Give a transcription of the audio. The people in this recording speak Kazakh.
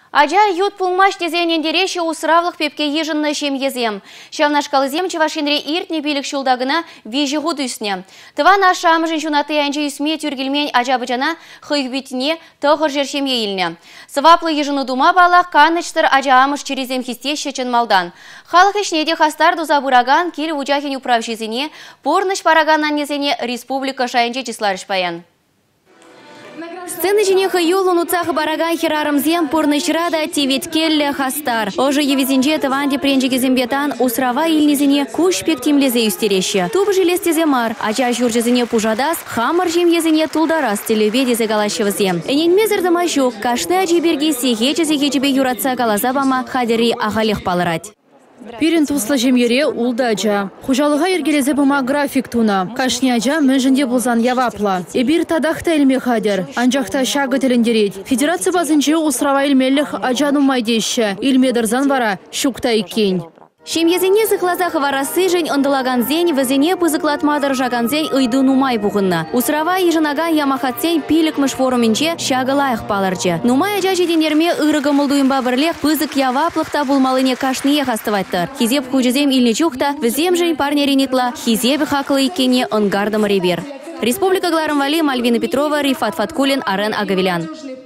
Ажа ют пулмаш тезенен дереші усыравлық пепке ежінні шемезем. Шавнашқалызем чевашинре иртне билік шулдағына вежі ғуд үсіне. Тыва наша амыжын шунаты әнжі үсме түргілмен ажабыжана хыйбітіне тұғыр жершеме еліне. Сываплы ежіні дума балақ канычтыр ажа амыш черезем хисте шечін малдан. Халық ішнеде хастар дуза бұраган келі ұжахен управшезіне, порныш параганнан незене республика шайынче числарыш баян. Сцены женеха юлун уцах бараган херарымзем порнышрада тевет келле хастар. Ожы евезинже тыванде пренжеге зембетан усрава илнезине куш пектимлезе үстереші. Тубы желестезе мар, ача журжезине пужадас, хамар жемезине тулдарас телебедезе галашевызем. Эненмезердыма жук, кашны ажиберге сехече-сехечебе юратса галазабама хадери ағалех палырать. Пирин туслы жемере улда ажа. Хужалыға ергелезе бұма график туна. Кашни ажа мүнжінде бұлзан явапла. Эбир тадақта илме хадер. Анжақта шағы тіліндерет. Федерация базынче усрава илмеліх ажану майдеші. Илмедірзан вара шукта икень. Шемьезене зықлазағы варасы жын ындылаган зень візене пызықлатмадыр жаган зень ұйды нумай бұғынна. Усрава ежінаган ямахатсен пилікміш форумінче шағылайық палырчы. Нумай ажа жеденерме ұрығымылдуымба бірлек пызық яваплықта бұлмалыне кашные хастываттыр. Хизеп хужезем илне чухта, візем жын парнеренетла, хизебі хақылы икене ыңгардым ребер. Республика Гларымвали, Мальвина Петрова, Рифат Фаткулин, Арен Агавелян.